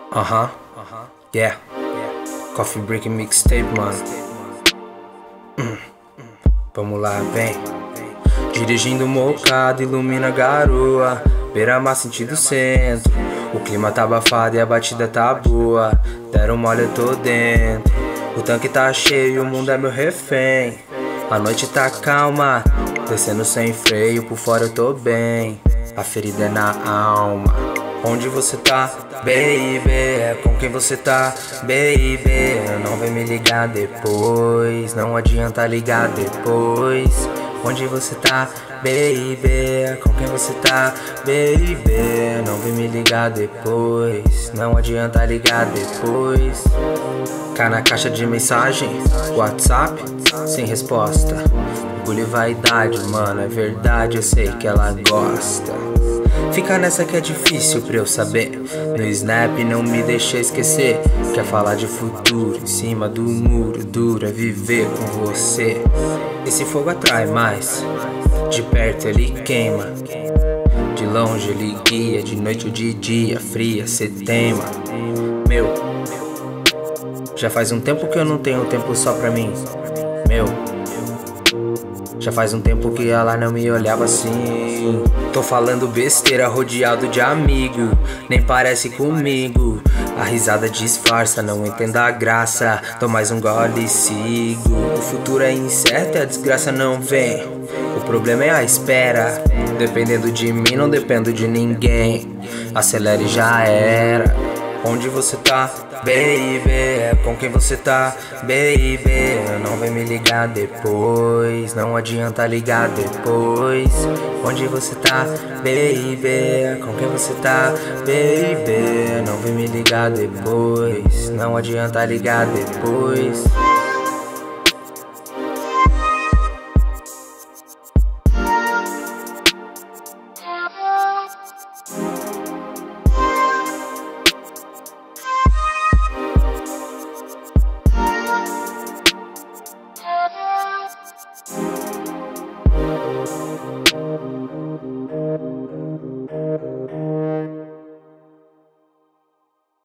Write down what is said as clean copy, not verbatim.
Yeah. Coffee Break Mixtape, mano. Vamos lá, vem. Dirigindo mocado, ilumina a garoa. Beira-mar sentido centro. O clima tá abafado e a batida tá boa. Deram mole, eu tô dentro. O tanque tá cheio, o mundo é meu refém. A noite tá calma, descendo sem freio. Por fora eu tô bem, a ferida é na alma. Onde você tá, baby? Com quem você tá, baby? Não vem me ligar depois, não adianta ligar depois. Onde você tá, baby? Com quem você tá, baby? Não vem me ligar depois, não adianta ligar depois. Cai na caixa de mensagem, WhatsApp, sem resposta. Orgulho e vaidade, mano, é verdade, eu sei que ela gosta. Fica nessa que é difícil pra eu saber. No Snap não me deixa esquecer. Quer falar de futuro, em cima do muro. Duro é viver com você. Esse fogo atrai mais, de perto ele queima, de longe ele guia, de noite ou de dia, fria cê teima. Meu, já faz um tempo que eu não tenho tempo só pra mim. Meu, já faz um tempo que ela não me olhava assim. Tô falando besteira rodeado de amigo, nem parece comigo. A risada disfarça, não entendo a graça. Dou mais um gole e sigo. O futuro é incerto e a desgraça não vem. O problema é a espera. Dependendo de mim, não dependo de ninguém. Acelere, já era. Onde você tá, baby? Com quem você tá, baby? Não vem me ligar depois, não adianta ligar depois. Onde você tá, baby? Com quem você tá, baby? Não vem me ligar depois, não adianta ligar depois.